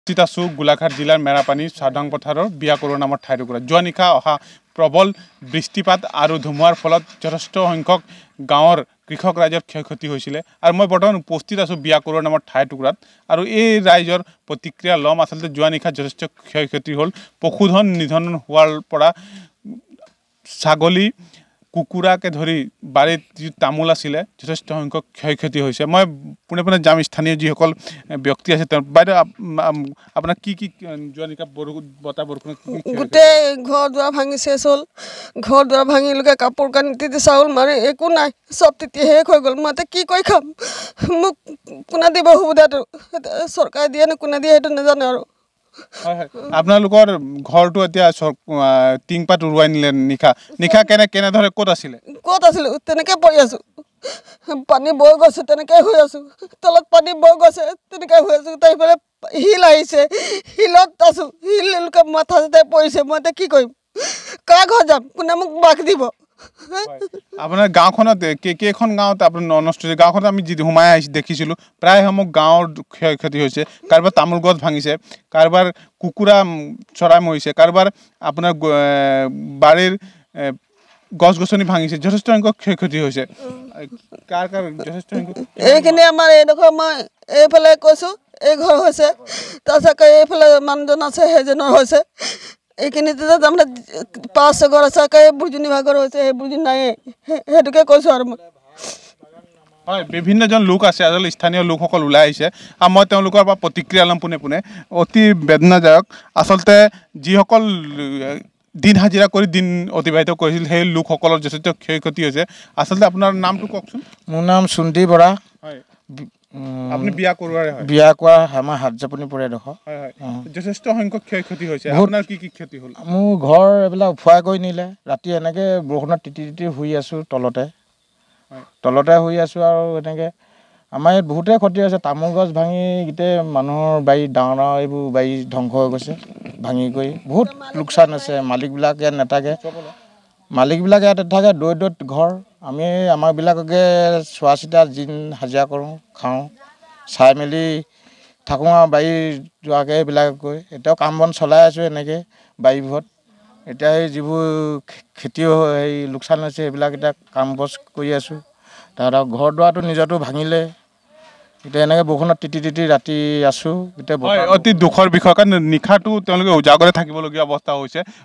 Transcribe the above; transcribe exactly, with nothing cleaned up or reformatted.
চিতাসু গোলাঘাট জিলাৰ মেৰাপানী চাউদাং পথাৰৰ বিয়াকৰো নামৰ ঠাইটুকুৰা যোৱা নিশা অহা প্ৰবল বৃষ্টিপাত আৰু ধুমুহাৰ ফলত যথেষ্ট সংখ্যক গাঁৱৰ কৃষক ৰাইজৰ ক্ষয়ক্ষতি হৈছিলে আৰু মই বৰ্তমান উপস্থিত আছোঁ বিয়াকৰো নামৰ ঠাইটুকুৰাত আৰু এই ৰাইজৰ প্ৰতিক্ৰিয়া ল'ম আচলতে যোৱা নিশা যথেষ্ট ক্ষয়ক্ষতি হ'ল পশুধন নিধন হোৱাৰ পৰা ছাগলী কুকুৰাকে ধৰি বাৰীত যি তামোল আছিলে যথেষ্ট সংখ্যক ক্ষয়ক্ষতি হৈছে মই পুনে পুনে যাম স্থানীয় যিসকল ব্যক্তি আছে তেওঁ বাইদেউ আপোনাৰ কি কি যোৱা নিশা বৰষুণ বতাহ বৰষুণত গোটেই ঘৰ দুৱাৰ ভাঙি শেষ হ'ল ঘৰ দুৱাৰ ভাঙিলৈকে কাপোৰ কানি তিতি চাউল মাৰি একো নাই চব তেতিয়া শেষ হৈ গ'ল মই কি কৰি খাম মোক কোনে দিব সুবিধাটো চৰকাৰে দিয়ে নে কোনে দিয়ে সেইটো নাজানো আৰু হয় হয় আপোনালোকৰ ঘৰটো এতিয়া টিংপাত উৰুৱাই নিলে নিশা নিশা কেনে কেনেদৰে ক'ত আছিলে ক'ত আছিলোঁ তেনেকৈ পৰি আছোঁ পানী বৈ গৈছোঁ তেনেকৈ হৈ আছোঁ তলত পানী বৈ গৈছে তেনেকৈ হৈ আছোঁ তাৰফালে শিল আহিছে শিলত আছোঁ শিল মাথা চাথাই পৰিছে মই এতিয়া কি কৰিম কাৰ ঘৰত যাম কোনে মোক বাস দিব আপোনাৰ গাঁওখনত কেইখন গাঁৱত আপোনাৰ নষ্ট হৈছে গাঁওখনত আমি যি সোমাই আহিছোঁ দেখিছিলোঁ প্ৰায়সমূহ গাঁৱৰ ক্ষয়ক্ষতি হৈছে কাৰোবাৰ তামোল গছ ভাঙিছে কাৰোবাৰ কুকুৰা চৰাই মৰিছে কাৰোবাৰ আপোনাৰ বাৰীৰ গছ গছনি ভাঙিছে যথেষ্ট সংখ্যক ক্ষয়ক্ষতি হৈছে কাৰ কাৰ যথেষ্ট সংখ্যক এইখিনি আমাৰ এইডোখৰ মই এইফালে কৈছোঁ এই ঘৰ হৈছে তাৰপিছত এইফালে মানুহজন আছে সেইজনৰ হৈছে এইখিনিতে তাৰমানে পাঁচ ঘৰ আছে এই বুজনি ভাগৰ হৈছে সেই বুজনি নাই সেইটোকে কৈছোঁ আৰু মই হয় বিভিন্নজন লোক আছে আচলতে স্থানীয় লোকসকল ওলাই আহিছে আৰু মই তেওঁলোকৰ পৰা প্ৰতিক্ৰিয়া ল'ম পোনে পোনে অতি বেদনাদায়ক আচলতে যিসকল দিন হাজিৰা কৰি দিন অতিবাহিত কৰিছিল সেই লোকসকলৰ যথেষ্ট ক্ষয়ক্ষতি হৈছে আচলতে আপোনাৰ নামটো কওকচোন মোৰ নাম চুন্দি বৰা হয় আপুনি বিয়া কৰোৱাৰে হয় বিয়া কৰা আমাৰ হাতজাপনি পৰে এডোখৰ হয় হয় যথেষ্ট সংখ্যক ক্ষয়ক্ষতি হৈছে আপোনাৰ কি কি ক্ষতি হ'ল মোৰ ঘৰ এইবিলাক উফুৱাই কৰি নিলে ৰাতি এনেকৈ বৰষুণত তিতি তিতি শুই আছোঁ তলতে তলতে শুই আছোঁ আৰু এনেকৈ আমাৰ ইয়াত বহুতেই ক্ষতি হৈছে তামোল গছ ভাঙি গোটেই মানুহৰ বাৰী ডাঙৰ ডাঙৰ এইবোৰ বাৰী ধ্বংস হৈ গৈছে ভাঙি কৰি বহুত লোকচান হৈছে মালিকবিলাক ইয়াত নাথাকে মালিকবিলাক ইয়াত নাথাকে দূৰত দূৰত ঘৰ আমি আমাৰবিলাককে চোৱা চিতা দিন হাজিৰা কৰোঁ খাওঁ চাই মেলি থাকোঁ আৰু বাৰী যোৱাকৈ এইবিলাক গৈ এতিয়াও কাম বন চলাই আছোঁ এনেকৈ বাৰীবোৰত এতিয়া সেই যিবোৰ খেতি হেৰি লোকচান হৈছে সেইবিলাক এতিয়া কাম বচ কৰি আছোঁ তাহাঁতক ঘৰ দুৱাৰটো নিজৰটো ভাঙিলে এতিয়া এনেকৈ বৰষুণত তিতি তিতি ৰাতি আছোঁ গোটেই অতি দুখৰ বিষয় কাৰণ নিশাটো তেওঁলোকে উজাগৰে থাকিবলগীয়া অৱস্থা হৈছে